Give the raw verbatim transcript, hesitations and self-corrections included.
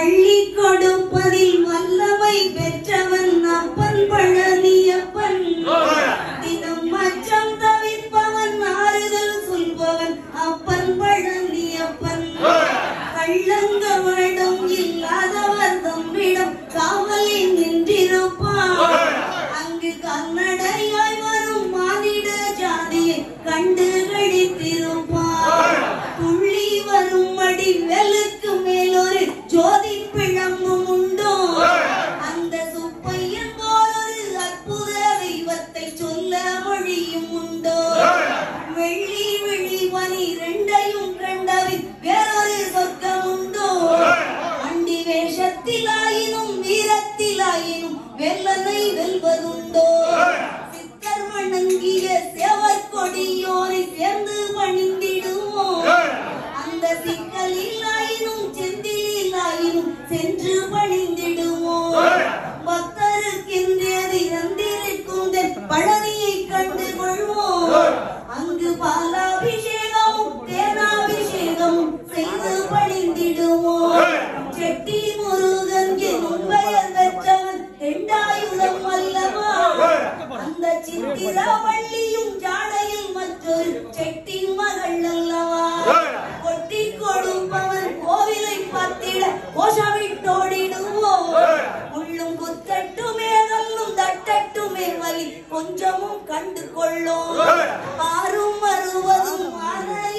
அள்ளி கொடுப்பதில் வல்லமை பெற்றவன் அப்பன் பழனியப்பன். தினம் மச்சம் தவிர்ப்பவன் ஆறுதல் சொல்பவன் அப்பன் பழனியப்பன். கள்ளங்கவடம் இல்லாதவர் தம்மிடம் காவலில் நின்றிருப்பான். அங்கு கண்ணடையாய் வரும் மானிட ஜாதியை கண்டு கழித்திருப்பான். துள்ளி வரும்படி வெளுக்கு மேலொரு ஜோதி பிழம்பும் உண்டோ. அந்த சுப்பையன் போலொரு அற்புத தெய்வத்தை சொல்ல மொழியும் உண்டோ. வெள்ளி விழி மணி ரெண்டையும் கண்டவின் வேறொரு சொர்க்கம் உண்டோ. அண்டி வேஷத்திலாயினும் வீரத்திலாயினும் வெள்ளனை வெல்வதுண்டோ. சித்தர் வணங்கிய சேவர் கொடியோரை சேர்ந்து பணிந்திடுவோம். அந்த சிக்கலிலாயினும் செந்திலாயினும் சென்று பணிந்திடுவோம். பக்தருக்கென்றேது இறந்திருக்கும் பழனியை கண்டு கொள்வோம். அங்கு பாலாபிஷேகமும் தேனாபிஷேகமும் செய்து பணிந்திடுவோம். செட்டி முருகன் எனும் பெயர் பெற்றவன் இரண்டாயுதம் அல்லவா. அந்த சித்திரவள்ளியும் ஜாடையில் மற்றொரு செட்டி மகள் அல்லவா. கொட்டி கொடுப்பவன் கோவிலை பார்த்திட கோஷமிட்டோடிடுவோம். உள்ளும் குத்தட்டுமே கல்லும் தட்டட்டுமே வலி கொஞ்சமும் கண்டு கொள்ளோம். ஆறும் வருவதும் ஆன